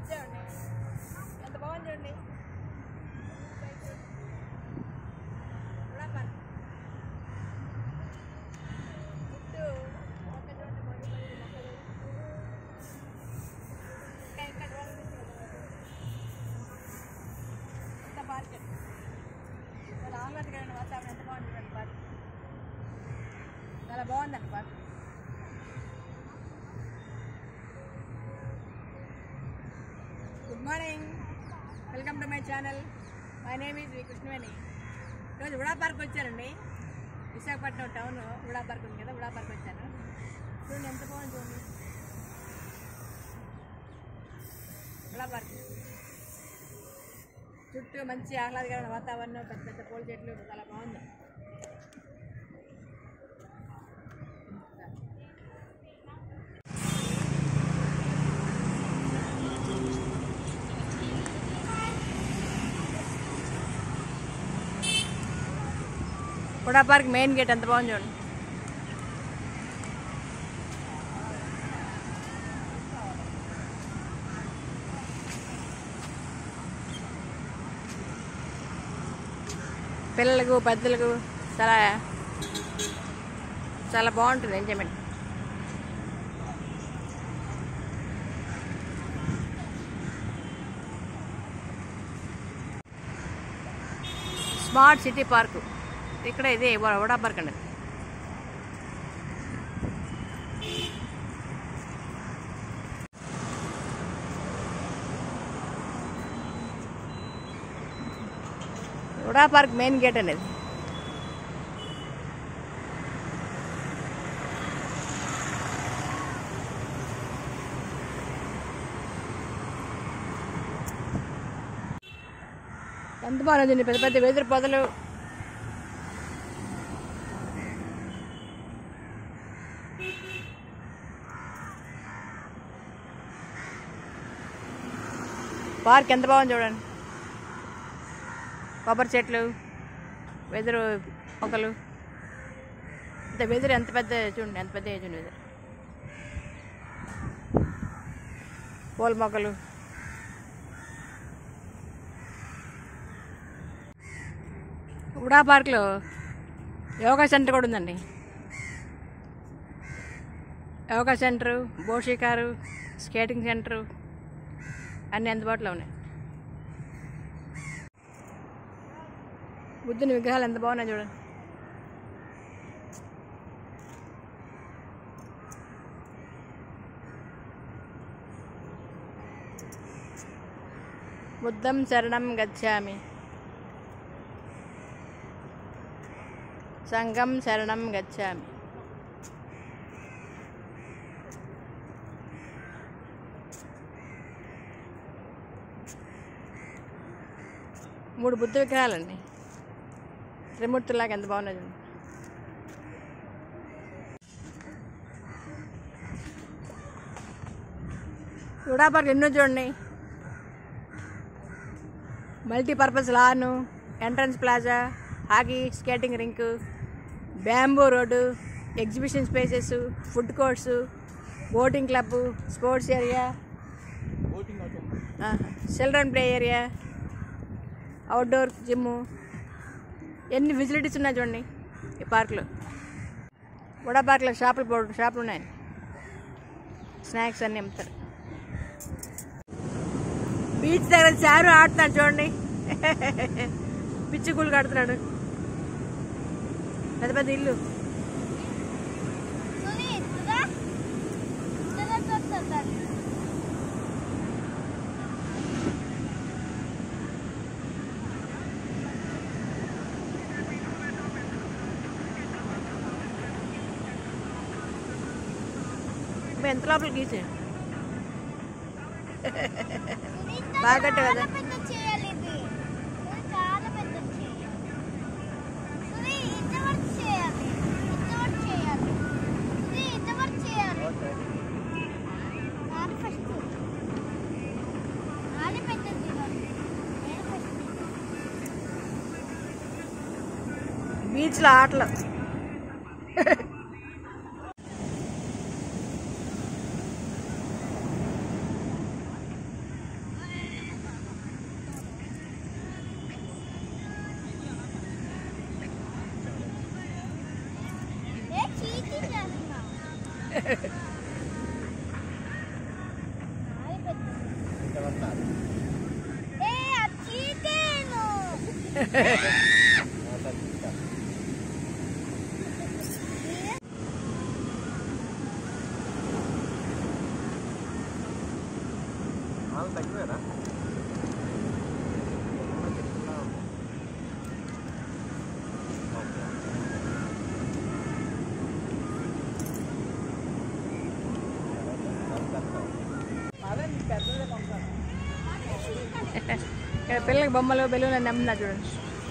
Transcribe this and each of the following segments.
వచ్చామండి. ఎంత బాగుంది చూడండి. చుట్టూ మొక్కలు ఎంత పార్క్ చాలా ఆహ్లాదకరమైన వాతావరణం. ఎంత బాగుంది చూడండి పార్క్. చాలా బాగుందండి park. Good morning, welcome to my channel. My name is V Krishnaveni. ఈరోజు ఉడా పార్క్ వచ్చానండి. విశాఖపట్నం టౌన్ ఉడా పార్క్ ఉంది కదా, ఉడా పార్క్ వచ్చాను. చూడండి ఎంత బాగుంది చూడండి ఉడా పార్క్. చుట్టూ మంచి ఆహ్లాదకరమైన వాతావరణం, పెద్ద పెద్ద పూల చెట్లు, చాలా బాగుంది. ఉడా పార్క్ మెయిన్ గేట్ ఎంత బాగుంది చూడండి. పిల్లలకు పెద్దలకు చాలా చాలా బాగుంటుంది ఎంజాయ్మెంట్. స్మార్ట్ సిటీ పార్కు ఇక్కడ ఇదే ఉడా పార్క్ అండి. ఉడా పార్క్ మెయిన్ గేట్ అనేది. ఎంత బాగుంది, పెద్ద పెద్ద వెదురు పొదలు. పార్క్ ఎంత బాగుంది చూడండి. కొబ్బరి చెట్లు, వెదురు మొక్కలు. ఇంత వెదురు ఎంత పెద్ద చూడండి, ఎంత పెద్ద చూడండి వెదురు. పూల మొక్కలు. ఉడా పార్క్లో యోగా సెంటర్ కూడా ఉందండి. యోగా సెంటరు, బోషికారు, స్కేటింగ్ సెంటరు అన్నీ అందుబాటులో ఉన్నాయి. బుద్ధుని విగ్రహాలు ఎంత బాగున్నాయి చూడండి. బుద్ధం శరణం గచ్ఛామి, సంఘం శరణం గచ్ఛామి. మూడు బుద్ధ విగ్రహాలండి, త్రిమూర్తులాగా ఎంత బాగున్నది. ఉడా పార్క్ ఎన్నో చూడండి. Multipurpose lawn, entrance plaza, hockey skating rink, bamboo road, exhibition spaces, food courts, boating club, sports area, children play area, outdoor gym, ఎన్ని ఫెసిలిటీస్ ఉన్నాయి చూడండి ఈ పార్క్లో. ఉడా పార్క్లో షాపులు ఉన్నాయి, స్నాక్స్ అన్నీ అమ్ముతారు. బీచ్ దగ్గర చారు ఆడుతున్నాడు చూడండి, పిచ్చి కూలు కడుతున్నాడు. పెద్ద పెద్ద ఇల్లు. ఎంత లోపలికి గీసే బాగా కట్టే కదా. బీచ్లో ఆటలు. తగ్గిపోయారా ఇక్కడ పిల్లలకి బొమ్మలు బెలూన్లు అన్నీ అమ్ముతున్నారు చూడండి.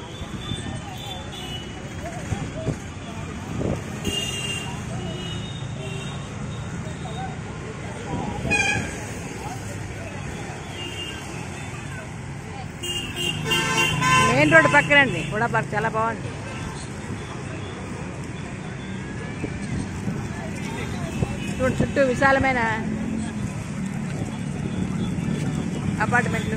మెయిన్ రోడ్డు పక్కనండి కూడా పార్క్ చాలా బాగుంది. చూడండి చుట్టూ విశాలమైన అపార్ట్మెంట్లు.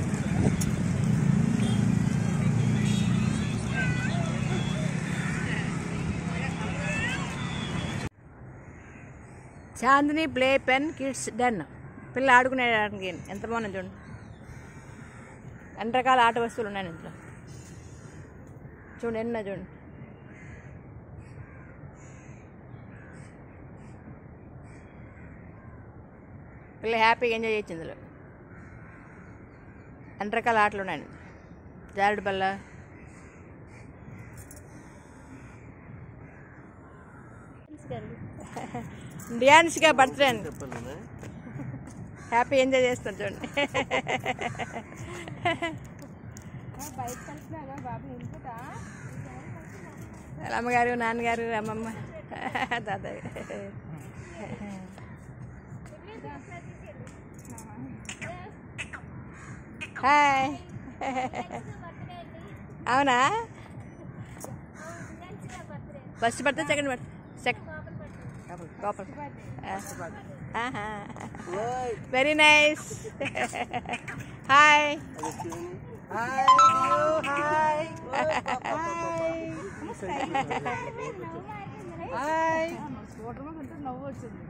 Chandini play pen kids den, పిల్లలు ఆడుకునేదానికి ఎంత బాగుంది చూడండి. అన్ని రకాల ఆట వస్తువులు ఉన్నాయి ఇంట్లో. చూడండి ఎన్న చూడండి. పిల్లలు హ్యాపీగా ఎంజాయ్ చేయొచ్చు ఇందులో. అన్ని రకాల ఆటలు ఉన్నాయండి. జారుడు బల్ల, డ్యాన్స్గా బర్త్డే అండి. హ్యాపీ ఎంజాయ్ చేస్తాను చూడండి. అమ్మగారు, నాన్నగారు, అమ్మమ్మ, తాతయ్య. హాయ్. అవునా? ఫస్ట్ పడితే సెకండ్ పడితే వెరీ నైస్. హాయ్. నవ్వు వచ్చింది.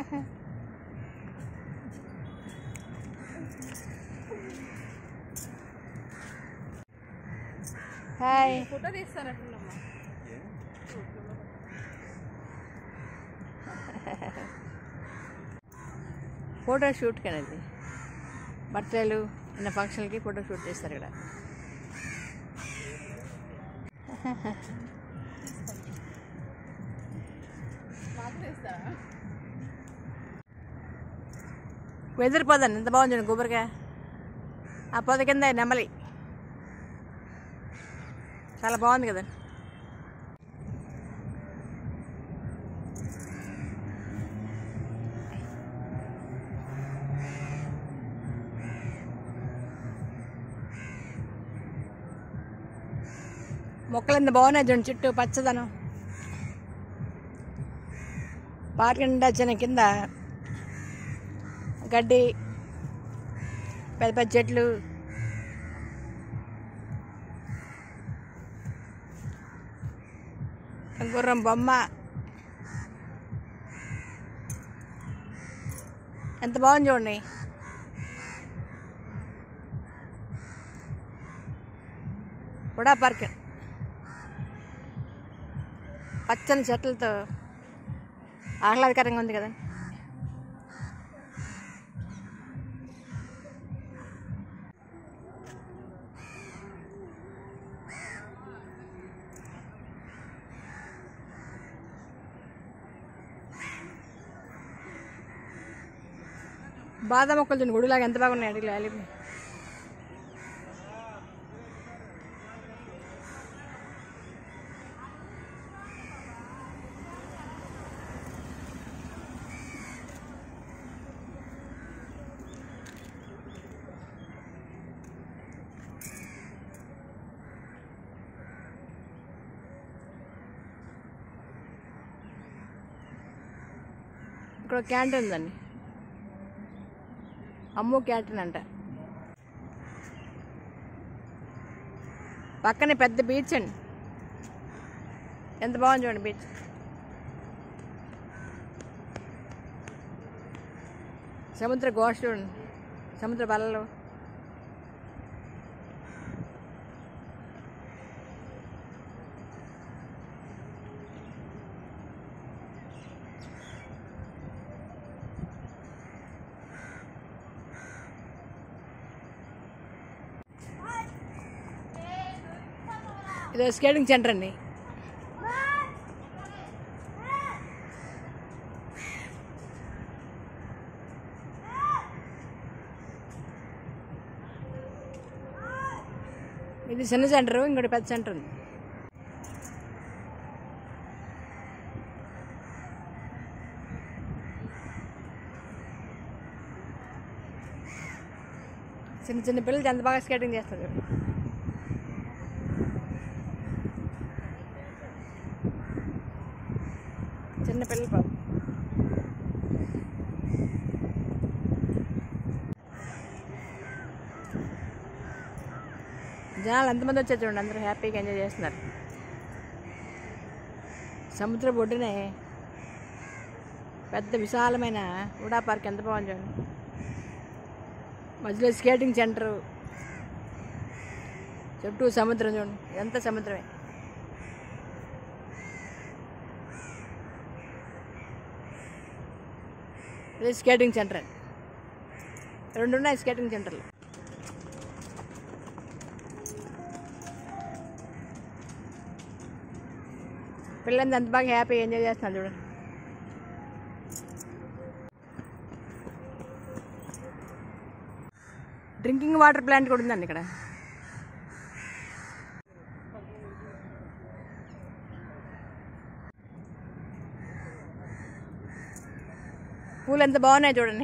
హాయ్. ఫోటో తీస్తానట్టున్నామ్మా. ఫోటో షూట్ కనేది బర్త్డేలు అన్న ఫంక్షన్కి ఫోటో షూట్ చేస్తారు ఇక్కడ. వెదిరిపోదాను ఎంత బాగుంది గుబురుగా. ఆ పొద కింద నెమలి చాలా బాగుంది కదా. మొక్కలు ఎంత బాగున్నాయి చూడండి, చుట్టూ పచ్చదనం. పార్క్ నిండా చిన్న కింద గడ్డి, పెద్ద పెద్ద చెట్లు, గుర్రం బొమ్మ ఎంత బాగుంది చూడండి. కూడా పార్క్ పచ్చని చెట్లతో ఆహ్లాదకరంగా ఉంది కదా. బాదం మొక్కలు చూడండి గుడిలాగా ఎంత బాగున్నాయి. అడిగి లాలి ఇక్కడ క్యాంటీన్ ఉందండి, అమ్ము క్యాంటీన్ అంట. పక్కనే పెద్ద బీచ్ అండి, ఎంత బాగుంది చూడండి బీచ్. సముద్ర ఘోష చూడండి, సముద్ర బలలు. ఇది స్కేటింగ్ సెంటర్ అండి. ఇది చిన్న సెంటర్, ఇంకోటి పెద్ద సెంటర్ ఉంది. చిన్న చిన్న పిల్లలు ఎంత బాగా స్కేటింగ్ చేస్తారు. చిన్న పిల్లలు పాపం. జనాలు ఎంతమంది వచ్చారు చూడండి, అందరూ హ్యాపీగా ఎంజాయ్ చేస్తున్నారు. సముద్ర ఒడ్డునే పెద్ద విశాలమైన ఉడా పార్క్ ఎంత బాగుంది చూడండి. మధ్యలో స్కేటింగ్ సెంటరు, చుట్టూ సముద్రం చూడండి, ఎంత సముద్రమే. ఇది స్కేటింగ్ సెంటర్ అండి. 2 ఉన్నాయి స్కేటింగ్ సెంటర్లు. పిల్లలంతా ఎంత బాగా హ్యాపీ ఎంజాయ్ చేస్తున్నారు చూడండి. డ్రింకింగ్ వాటర్ ప్లాంట్ కూడా ఉందండి ఇక్కడ. పూలు ఎంత బాగున్నాయి చూడండి.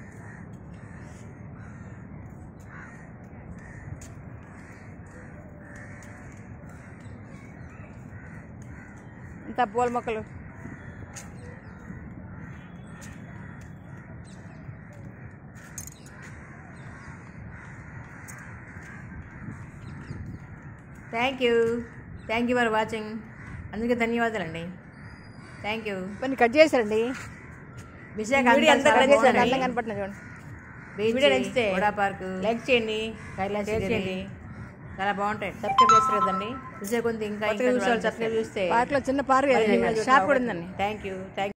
ఎంత పూల మొక్కలు. Thank you for watching. అందుకే ధన్యవాదాలండి. Thank you. పని కట్ చేశారండి. విశాఖ అంతా అర్థం కనపడుతుంది చూడండి. వీడియో నచ్చితే ఉడా పార్క్ లైక్ చేయండి, షేర్ చేయండి. చాలా బాగుంటాయి. సబ్స్క్రైబ్ చేస్తారు కదండి. విశాఖ ఇంకా సబ్స్క్రైబ్ చూస్తే పార్క్లో చిన్న పార్క్ షాప్ కూడా ఉందండి. Thank you.